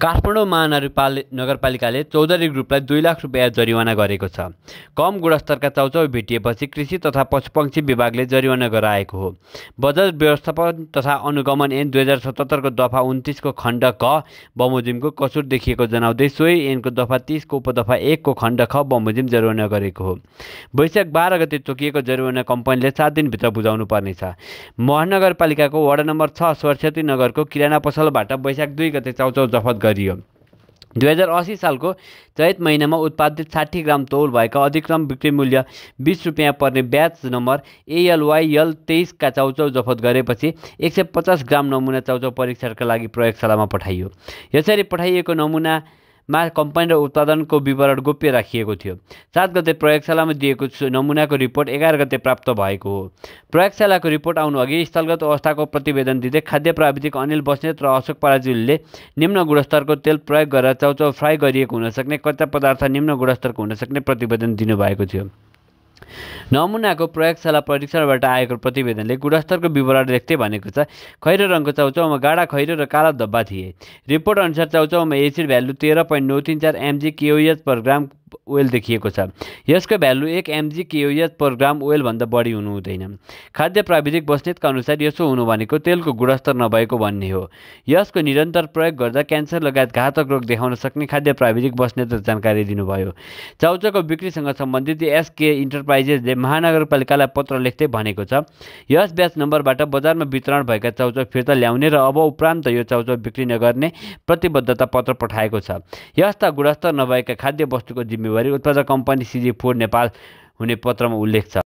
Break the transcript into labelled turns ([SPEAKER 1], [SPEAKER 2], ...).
[SPEAKER 1] काठमाडौँ नगरपालिकाले चौधरी ग्रुपलाई 2 लाख रुपियाँ जरिवाना गरेको छ। कम गुणस्तरका चाउचाउ भेटिएपछि कृषि तथा पशुपक्षी विभागले जरिवाना गराएको हो। बजार व्यवस्थापन तथा अनुगमन ऐन 2077 को दफा 29 को खण्ड क बमोजिमको कसुर देखिएको जनाउँदै सोही ऐनको दफा 30 को उपदफा 1 को खण्ड ख बमोजिम जरिवाना गरेको हो। वैशाख 12 गते तोकिएको जरिवाना कम्पनीले 7 दिनभित्र बुझाउनु पर्नेछ। महानगरपालिकाको वडा नम्बर 6 सरस्वती नगरको किराना पसलबाट वैशाख 2 गते चाउचाउ जफत गरियो। 2080 सालको चैत महिनामा उत्पादित 60 ग्राम तौल भएका अधिकतम बिक्री मूल्य 20 रुपियाँ पर्ने ब्याच नम्बर ALYL 23 का चाउचाउ जफत गरेपछि 150 ग्राम नमुना चाउचाउ परीक्षणका लागि प्रयोगशालामा पठाइयो। यसरी पठाइएको नमुनामा कम्पनी र उत्पादनको विवरण गोप्य राखिएको थियो। 7 गते प्रयोगशालामा दिएको नमुनाको रिपोर्ट 11 गते प्राप्त भएको हो। प्रयोगशालाको रिपोर्ट आउनु अघि स्थलगत अवस्थाको प्रतिवेदन दिँदै खाद्य प्राविधिक अनिल बस्नेत र अशोक पराजुलीले निम्न गुणस्तरको तेल प्रयोग गरेर चाउचाउ फ्राई गरिएको हुन सक्ने, कच्चा पदार्थ निम्न गुणस्तरको हुन सक्ने प्रतिवेदन दिनुभएको थियो। नमुनाको प्रयोगशाला परीक्षणबाट आएको प्रतिवेदनले गुणस्तरको विवरण लेख्दै भनेको छ, खैरो रङको चाउचाउमा गाढा खैरो र काला धब्बा थिए। रिपोर्ट अनुसार चाउचाउमा acid value 13.934 mg KOH per gram oil देखिएको छ। यसको value 1 mg KOH per gram oil भन्दा बढी हुनु हुँदैन। खाद्य प्राविधिक बस्नेतका अनुसार यसो हुनु भनेको तेलको गुणस्तर नभएको भन्ने हो। यसको निरन्तर प्रयोग गर्दा क्यान्सर लगायत घातक रोग देखाउन सक्ने खाद्य प्राविधिक बस्नेतले जानकारी दिनुभयो। चाउचाउको बिक्रीसँग सम्बन्धित SK इन्टरप्राइजेसले महानगरपालिकालाई पत्र लेख्दै भनेको छ, यस ब्याच नम्बरबाट बजारमा वितरण भएका चाउचाउ फिर्ता ल्याउने र अब उपरान्त यो चाउचाउ बिक्री नगर्ने प्रतिबद्धता पत्र पठाएको छ। यस्ता गुणस्तर नभएका खाद्य वस्तुको जिम्मेवारी उत्पादक कम्पनी CG फुड नेपाल हुने पत्रमा उल्लेख छ।